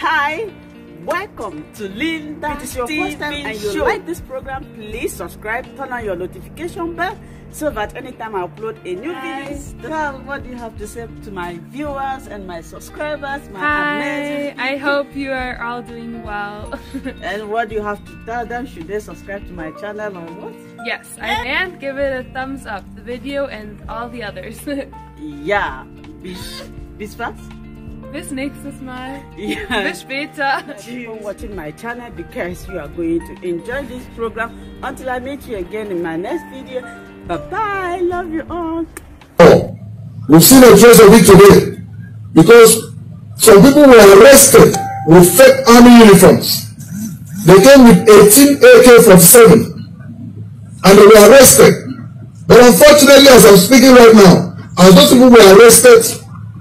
Hi, welcome to Linda. If it is your first time and you like this program, please subscribe, turn on your notification bell so that anytime I upload a new video. Tell what do you have to say to my viewers and my subscribers, my amazing. I hope you are all doing well. And what do you have to tell them? Should they subscribe to my channel or what? Yes, and give it a thumbs up, the video and all the others. Yeah, bis fast. Bis nächstes Mal. Yeah. Bis später. Keep on watching my channel because you are going to enjoy this program. Until I meet you again in my next video. Bye bye. Love you all. Oh, we've seen a trace of it today because some people were arrested with fake army uniforms. They came with 18 AK-47 and they were arrested. But unfortunately, as I'm speaking right now, as those people were arrested,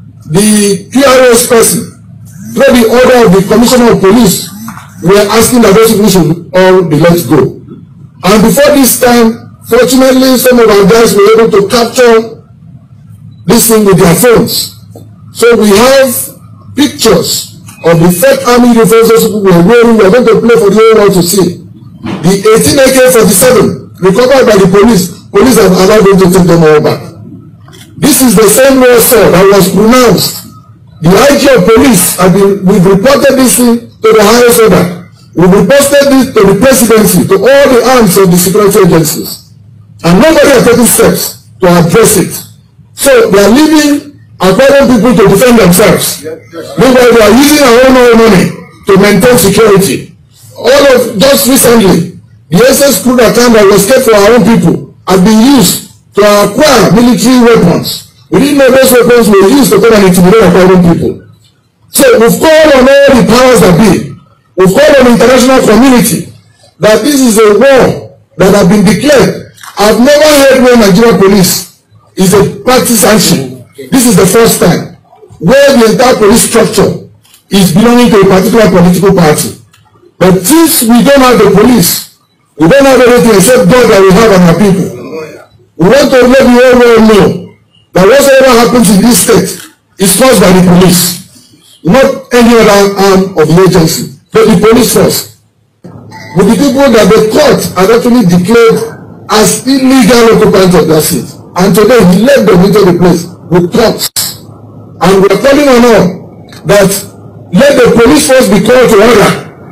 the PRS person, through the order of the Commissioner of Police, were asking that those people should all be let go. And before this time, fortunately, some of our guys were able to capture this thing with their phones. So we have pictures of the fake army uniforms those people were wearing. We are going to play for the whole world to see. The 18 AK-47 recovered by the police. Police have allowed them to take them all back. This is the same law, sir, that was pronounced. The IG of police we've reported this thing to the highest order. We've reported this to the presidency, to all the arms of the security agencies. And nobody has taken steps to address it. So they are leaving Aquarium people to defend themselves. Meanwhile, they are using our own money to maintain security. Just recently, the SS crude account that was kept for our own people has been used to acquire military weapons. We didn't know those weapons were used to come and intimidate Aquarium people. So we've called on all the powers that be. We've called on the international community that this is a war that has been declared. I've never heard where Nigeria police is a partisanship. This is the first time where the entire police structure is belonging to a particular political party. But since we don't have the police, we don't have anything except God that we have on our people. We want to let the whole world know that whatever happens in this state is caused by the police, not any other arm of the agency, but the police force. With the people that the court had actually declared as illegal occupants of that seat. And today he led them into the place with trucks. And we are calling on all that let the police force be called to order.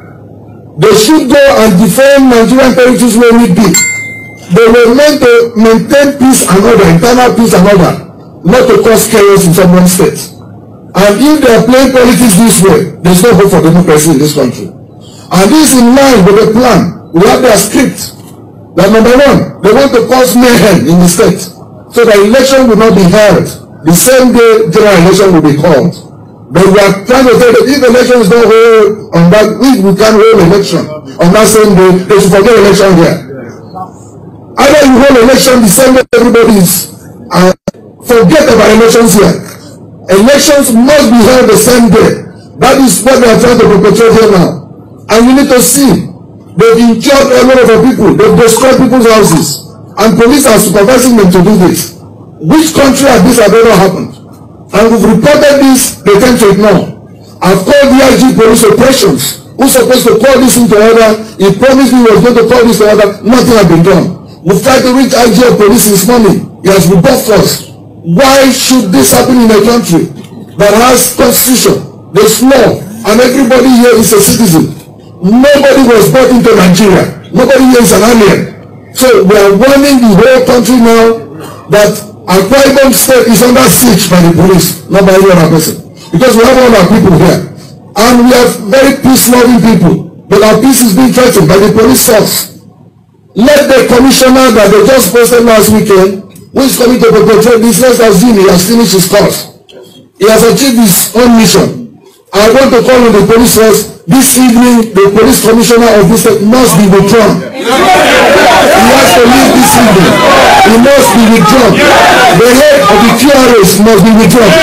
They should go and defend Nigerian territories where we be. They were meant to maintain peace and order, internal peace and order, not to cause chaos in someone's state. And if they are playing politics this way, there's no hope for democracy in this country. And this is in line with the plan. We have their script. That number one, they want to cause mayhem in the state, so that election will not be held the same day general election will be called. But we are trying to say that if election is not held on that week, we can hold election on that same day. They should forget election here. Either you hold election the same way everybody is, forget about elections here. Elections must be held the same day. That is what they are trying to perpetrate here now. And you need to see, they've injured a lot of people, they've destroyed people's houses, and police are supervising them to do this. Which country has this ever happened? And we've reported this, they tend to ignore. I've called the IG police operations, who's supposed to call this into order. He promised me he was going to call this to order. Nothing has been done. We've tried to reach IG of police this morning. He has rebuffed us. Why should this happen in a country that has constitution, there's law, and everybody here is a citizen? Nobody was brought into Nigeria. Nobody here is an alien. So we are warning the whole country now that Akwa Ibom State is under siege by the police, not by any other person. Because we have all our people here. And we have very peace-loving people. But our peace is being threatened by the police force. Let the commissioner that they just posted last weekend, who is coming to perpetrate this, let's assume he has finished his course. He has achieved his own mission. I want to call on the police force this evening. The police commissioner of this state must be withdrawn. He has to leave this evening. He must be withdrawn. The head of the QRS must be withdrawn,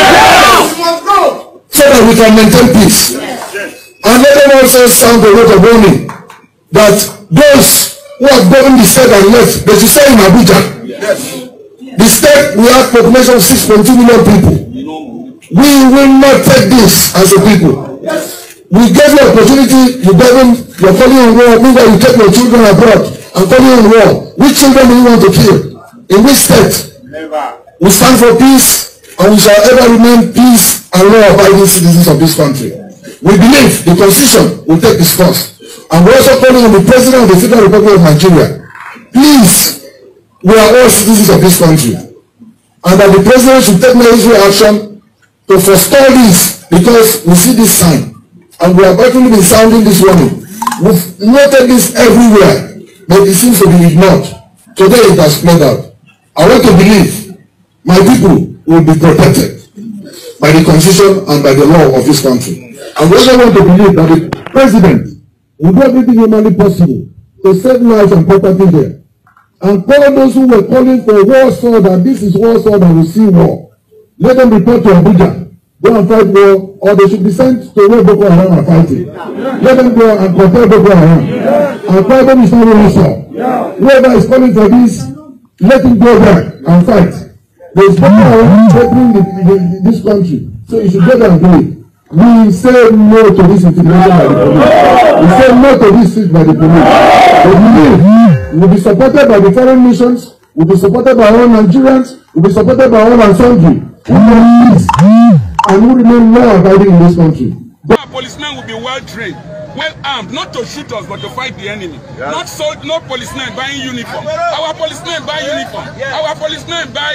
so that we can maintain peace. And let them also sound a word of warning that those who have governed the state and left, they should stay in Abuja. The state, we have population of 6.2 million people. We will not take this as a people. We gave you opportunity, you're calling on war, meanwhile you take your children abroad and calling on war. Which children do you want to kill? In which state? Never. We stand for peace, and we shall ever remain peace and law-abiding citizens of this country. We believe the Constitution will take its course. And we're also calling on the President of the Federal Republic of Nigeria. Please, we are all citizens of this country. And that the President should take necessary action to forestall this, because we see this sign. And we have actually been sounding this warning. We've noted this everywhere, but it seems to be ignored. Today it has played out. I want to believe my people will be protected by the Constitution and by the law of this country. And we also want to believe that the President will do everything humanly possible to save lives and property there. And call those who were calling for Warsaw, that this is Warsaw, that we see war. Let them report to Abuja, go and fight war, or they should be sent to where Boko Haram are fighting. Let them go and compare Boko Haram. And call them is not Warsaw. Whoever is calling for this, let him go back and fight. There is Boko Haram threatening this country, so you should go there and do it. We say no to this intimidation by the police. We say no to this thing by the police. We believe we will be supported by the foreign nations, we will be supported by all Nigerians, we will be supported by all and sundry, and who remain law-abiding in this country. Our policemen will be well trained, well armed, not to shoot us but to fight the enemy. Yes. Not policemen buying uniform. Our policemen buy uniform. Yes. Our policemen buy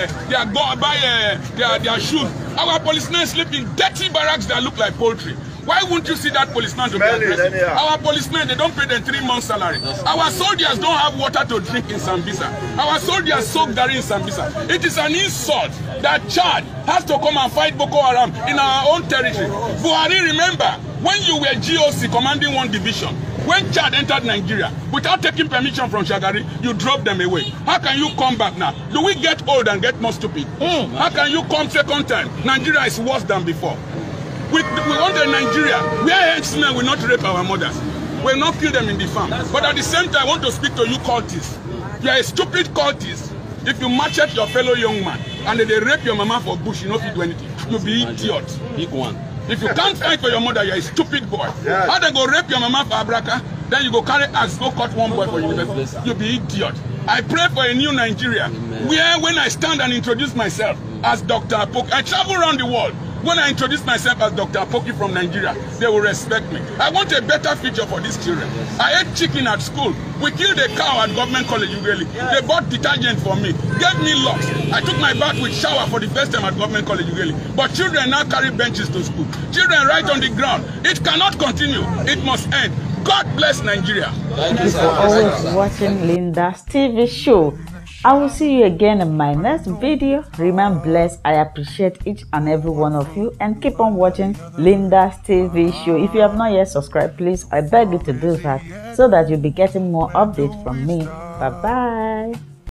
their shoes. Our policemen sleep in dirty barracks that look like poultry. Why won't you see that policeman to be aggressive? Our policemen, they don't pay them 3 months salary. Our soldiers don't have water to drink in Sambisa. Our soldiers soak Gary in Sambisa. It is an insult that Chad has to come and fight Boko Haram in our own territory. Buhari, remember, when you were GOC commanding 1 division, when Chad entered Nigeria, without taking permission from Shagari, you drove them away. How can you come back now? Do we get old and get more stupid? How can you come second time? Nigeria is worse than before. We want a Nigeria where henchmen will not rape our mothers. We will not kill them in the farm. But at the same time, I want to speak to you cultists. You are a stupid cultist. If you machete your fellow young man and they rape your mama for bush, you don't do anything. You'll be idiot. Big one. If you can't fight for your mother, you're a stupid boy. Yes. How they go rape your mama for Abraka, then you go carry axe, go cut one boy for university. You'll be idiot. I pray for a new Nigeria where when I stand and introduce myself as Dr. Apoki, I travel around the world. When I introduce myself as Dr. Apoki from Nigeria, they will respect me. I want a better future for these children. I ate chicken at school. We killed a cow at Government College Ughelli. They bought detergent for me, gave me locks. I took my bath with shower for the first time at Government College Ughelli. But children now carry benches to school. Children right on the ground. It cannot continue. It must end. God bless Nigeria. Thank you for always watching Linda's TV show. I will see you again in my next video. Remain blessed. I appreciate each and every one of you, and keep on watching Linda's TV show. If you have not yet subscribed, please, I beg you to do that so that you'll be getting more updates from me. Bye bye.